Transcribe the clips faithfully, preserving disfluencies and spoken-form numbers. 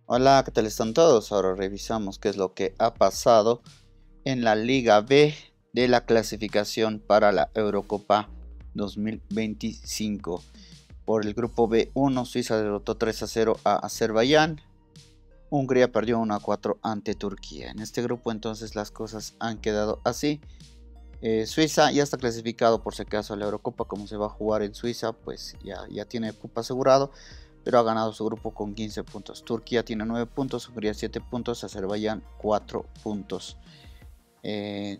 Hola, ¿qué tal están todos? Ahora revisamos qué es lo que ha pasado en la Liga B de la clasificación para la Eurocopa dos mil veinticinco. Por el grupo B uno, Suiza derrotó tres a cero a Azerbaiyán. Hungría perdió uno a cuatro ante Turquía. En este grupo entonces las cosas han quedado así. Eh, Suiza ya está clasificado por si acaso a la Eurocopa, como se va a jugar en Suiza, pues ya, ya tiene cupo asegurado, pero ha ganado su grupo con quince puntos. Turquía tiene nueve puntos, Hungría siete puntos, Azerbaiyán cuatro puntos. Eh,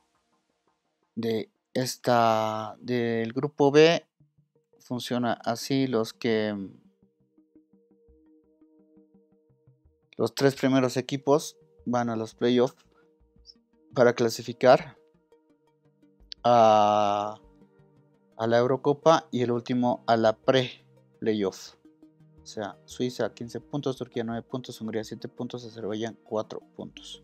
de esta, del grupo B funciona así: los que los tres primeros equipos van a los playoffs para clasificar a, a la Eurocopa, y el último a la pre-playoff. O sea, Suiza quince puntos, Turquía nueve puntos, Hungría siete puntos, Azerbaiyán cuatro puntos.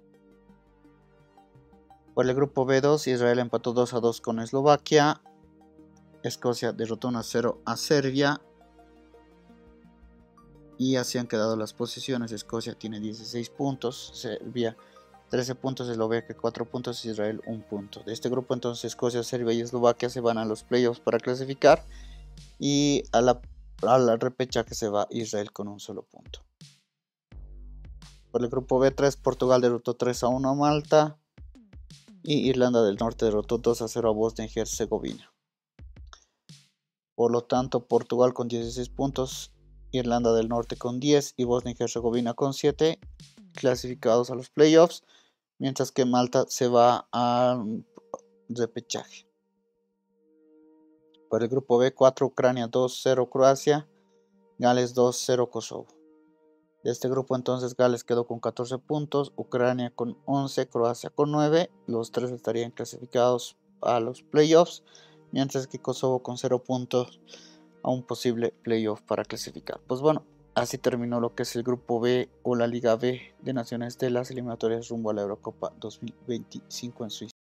Por el grupo B dos, Israel empató dos a dos con Eslovaquia. Escocia derrotó uno a cero a Serbia. Y así han quedado las posiciones. Escocia tiene dieciséis puntos, Serbia trece puntos, Eslovaquia cuatro puntos, Israel un punto. De este grupo entonces Escocia, Serbia y Eslovaquia se van a los playoffs para clasificar. Y a la, a la repechaje se va Israel con un solo punto. Por el grupo B tres, Portugal derrotó tres a uno a Malta. Y Irlanda del Norte derrotó dos a cero a Bosnia y Herzegovina. Por lo tanto, Portugal con dieciséis puntos, Irlanda del Norte con diez y Bosnia y Herzegovina con siete, clasificados a los playoffs, mientras que Malta se va a repechaje. Por el grupo B cuatro, Ucrania dos a cero Croacia, Gales dos a cero Kosovo. De este grupo entonces Gales quedó con catorce puntos, Ucrania con once, Croacia con nueve, los tres estarían clasificados a los playoffs, mientras que Kosovo con cero puntos a un posible playoff para clasificar. Pues bueno, así terminó lo que es el grupo B o la Liga B de Naciones de las eliminatorias rumbo a la Eurocopa dos mil veinticinco en Suiza.